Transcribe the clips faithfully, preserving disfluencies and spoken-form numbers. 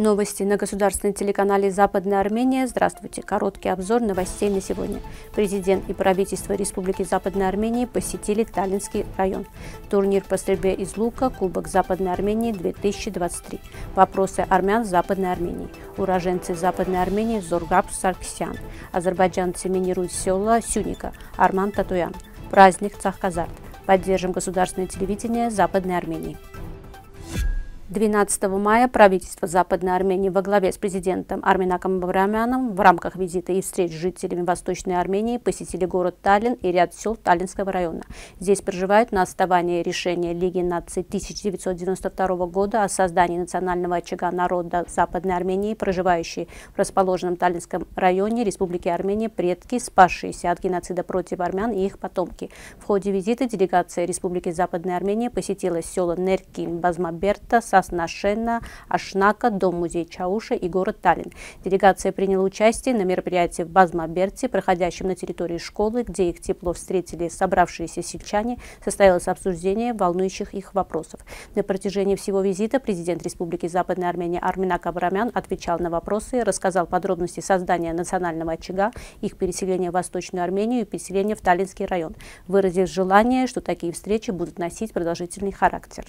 Новости на государственном телеканале «Западная Армения». Здравствуйте. Короткий обзор новостей на сегодня. Президент и правительство Республики Западной Армении посетили Таллинский район. Турнир по стрельбе из лука «Кубок Западной Армении две тысячи двадцать три». Вопросы армян в Западной Армении. Уроженцы Западной Армении Зоргаб Саркисян. Азербайджанцы минируют села Сюника. Арман Татуян. Праздник Цахказарт. Поддержим государственное телевидение Западной Армении. двенадцатого мая правительство Западной Армении во главе с президентом Арменаком Абрамяном в рамках визита и встреч с жителями Восточной Армении посетили город Таллин и ряд сел Таллинского района. Здесь проживают на основании решения Лиги наций тысяча девятьсот девяносто второго года о создании национального очага народа Западной Армении, проживающие в расположенном Таллинском районе Республики Армения предки, спасшиеся от геноцида против армян и их потомки. В ходе визита делегация Республики Западной Армении посетила села Неркин, Базмаберта, Саснашена, Ашнака, Дом-музей Чауша и город Таллин. Делегация приняла участие на мероприятии в Базмаберте, проходящем на территории школы, где их тепло встретили собравшиеся сельчане. Состоялось обсуждение волнующих их вопросов. На протяжении всего визита президент Республики Западной Армении Арменак Абрамян отвечал на вопросы, рассказал подробности создания национального очага, их переселения в Восточную Армению и переселения в Таллинский район, выразив желание, что такие встречи будут носить продолжительный характер.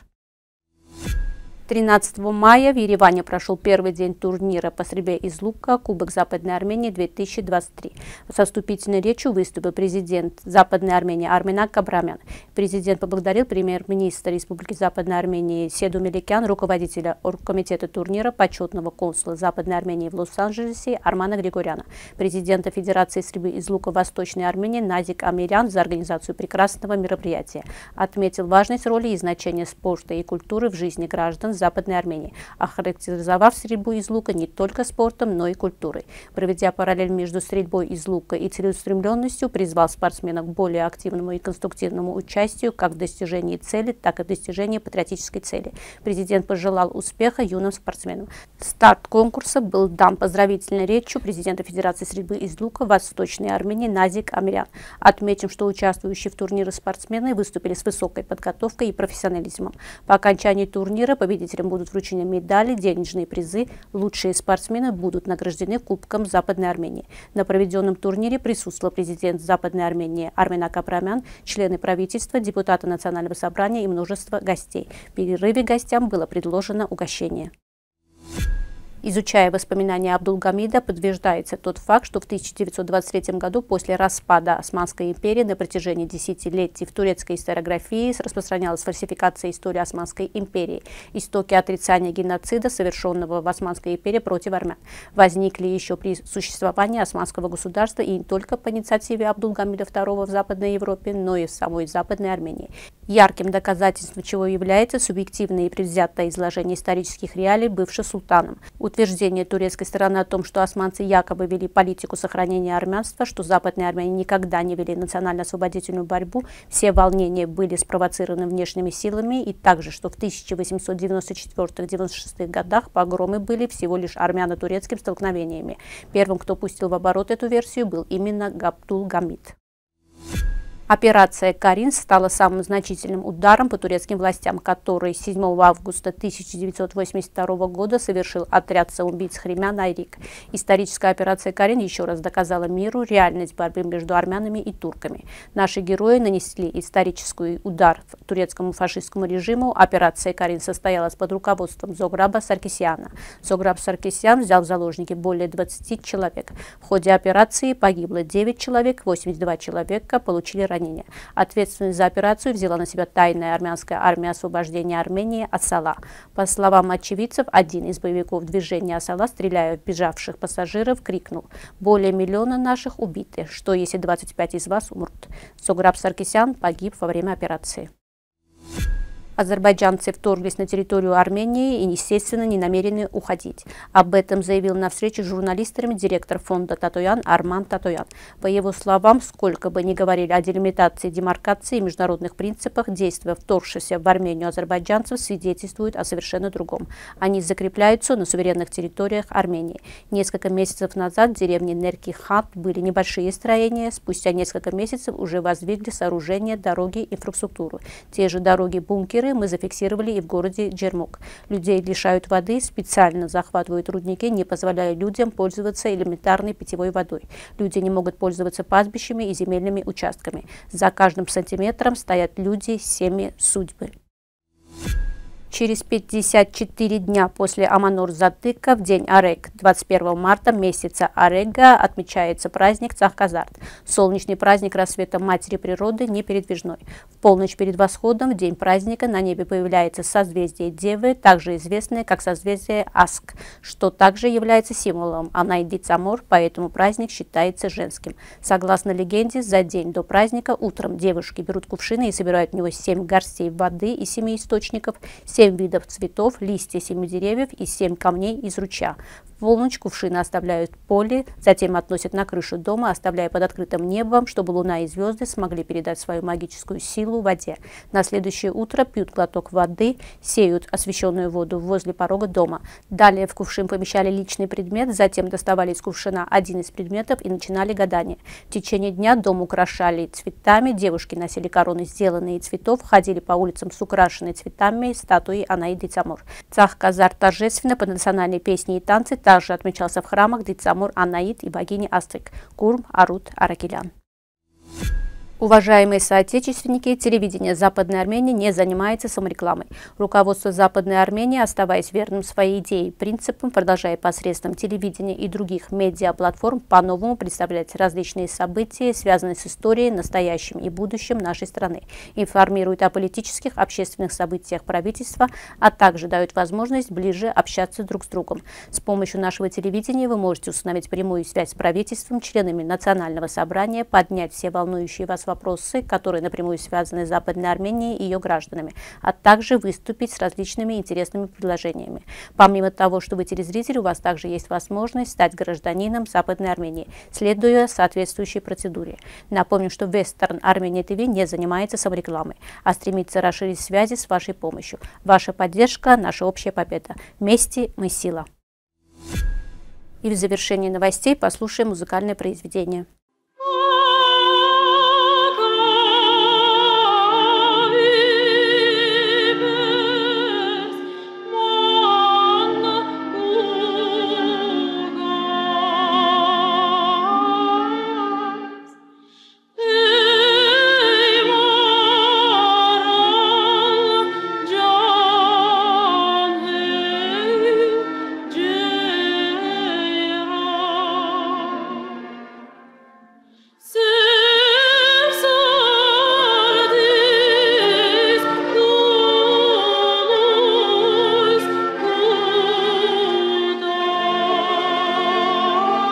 тринадцатого мая в Ереване прошел первый день турнира по стрельбе из лука «Кубок Западной Армении две тысячи двадцать три». Со вступительной речью выступил президент Западной Армении Арменак Абрамян. Президент поблагодарил премьер-министра Республики Западной Армении Седу Меликян, руководителя оргкомитета турнира, почетного консула Западной Армении в Лос-Анджелесе Армана Григоряна, президента Федерации стрельбы из лука Восточной Армении Назик Амирян за организацию прекрасного мероприятия. Отметил важность роли и значения спорта и культуры в жизни граждан Западной Армении, охарактеризовав стрельбу из лука не только спортом, но и культурой. Проведя параллель между стрельбой из лука и целеустремленностью, призвал спортсменов к более активному и конструктивному участию как в достижении цели, так и в достижении патриотической цели. Президент пожелал успеха юным спортсменам. Старт конкурса был дан поздравительной речью президента Федерации стрельбы из лука Восточной Армении Назик Амирян. Отметим, что участвующие в турнире спортсмены выступили с высокой подготовкой и профессионализмом. По окончании турнира победителям будут вручены медали, денежные призы. Лучшие спортсмены будут награждены Кубком Западной Армении. На проведенном турнире присутствовал президент Западной Армении Арменак Абрамян, члены правительства, депутаты Национального собрания и множество гостей. В перерыве гостям было предложено угощение. Изучая воспоминания Абдулгамида, подтверждается тот факт, что в тысяча девятьсот двадцать третьем году после распада Османской империи на протяжении десятилетий в турецкой историографии распространялась фальсификация истории Османской империи. Истоки отрицания геноцида, совершенного в Османской империи против армян, возникли еще при существовании Османского государства и не только по инициативе Абдулгамида второго в Западной Европе, но и в самой Западной Армении. Ярким доказательством чего является субъективное и предвзятое изложение исторических реалий бывшим султаном. Утверждение турецкой стороны о том, что османцы якобы вели политику сохранения армянства, что западные армяне никогда не вели национально-освободительную борьбу, все волнения были спровоцированы внешними силами, и также, что в тысяча восемьсот девяносто четвёртом — девяносто шестом годах погромы были всего лишь армяно-турецкими столкновениями. Первым, кто пустил в оборот эту версию, был именно Абдулгамид. Операция «Карин» стала самым значительным ударом по турецким властям, который седьмого августа тысяча девятьсот восемьдесят второго года совершил отряд самоубийц Хремян Айрик. Историческая операция «Карин» еще раз доказала миру реальность борьбы между армянами и турками. Наши герои нанесли исторический удар турецкому фашистскому режиму. Операция «Карин» состоялась под руководством Зограба Саркисяна. Зограб Саркисян взял в заложники более двадцати человек. В ходе операции погибло девять человек, восемьдесят два человека получили ранения. Ответственность за операцию взяла на себя тайная армянская армия освобождения Армении Асала. По словам очевидцев, один из боевиков движения Асала, стреляя в бежавших пассажиров, крикнул: «Более миллиона наших убиты. Что, если двадцать пять из вас умрут?» Зограб Саркисян погиб во время операции. Азербайджанцы вторглись на территорию Армении и, естественно, не намерены уходить. Об этом заявил на встрече с журналистами директор фонда Татоян Арман Татоян. По его словам, сколько бы ни говорили о делимитации, демаркации и международных принципах, действия вторгшихся в Армению азербайджанцев свидетельствуют о совершенно другом. Они закрепляются на суверенных территориях Армении. Несколько месяцев назад в деревне Нерки-Хат были небольшие строения, спустя несколько месяцев уже воздвигли сооружения, дороги, инфраструктуру. Те же дороги, бункеры камеры мы зафиксировали и в городе Джермук. Людей лишают воды, специально захватывают рудники, не позволяя людям пользоваться элементарной питьевой водой. Люди не могут пользоваться пастбищами и земельными участками. За каждым сантиметром стоят люди, семьи, судьбы. Через пятьдесят четыре дня после Аманур-Затыка, в день Арег, двадцать первого марта месяца Арега, отмечается праздник Цахказарт. Солнечный праздник рассвета Матери Природы непередвижной. В полночь перед восходом, в день праздника, на небе появляется созвездие Девы, также известное как созвездие Аск, что также является символом Анайдицамор, поэтому праздник считается женским. Согласно легенде, за день до праздника утром девушки берут кувшины и собирают в него семь горстей воды из семи источников, семь видов цветов, листья семи деревьев и семь камней из ручья. В полночь кувшины оставляют в поле, затем относят на крышу дома, оставляя под открытым небом, чтобы луна и звезды смогли передать свою магическую силу в воде. На следующее утро пьют глоток воды, сеют освященную воду возле порога дома. Далее в кувшин помещали личный предмет, затем доставали из кувшина один из предметов и начинали гадание. В течение дня дом украшали цветами, девушки носили короны, сделанные из цветов, ходили по улицам с украшенными цветами статуей Анайдицамор. Цахказарт торжественно под национальные песни и танцы также отмечался в храмах Дицамор, Анаид и богини Астрик, Курм, Арут, Аракелян. Уважаемые соотечественники, телевидение Западной Армении не занимается саморекламой. Руководство Западной Армении, оставаясь верным своей идее и принципам, продолжает посредством телевидения и других медиаплатформ по-новому представлять различные события, связанные с историей, настоящим и будущим нашей страны, информирует о политических, общественных событиях правительства, а также дает возможность ближе общаться друг с другом. С помощью нашего телевидения вы можете установить прямую связь с правительством, членами Национального собрания, поднять все волнующие вас вопросы, которые напрямую связаны с Западной Арменией и ее гражданами, а также выступить с различными интересными предложениями. Помимо того, что вы телезритель, у вас также есть возможность стать гражданином Западной Армении, следуя соответствующей процедуре. Напомню, что Western Armenia ти ви не занимается саморекламой, а стремится расширить связи с вашей помощью. Ваша поддержка – наша общая победа. Вместе мы сила. И в завершении новостей послушаем музыкальное произведение.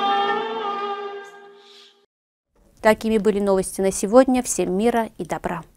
Такими были новости на сегодня. Всем мира и добра.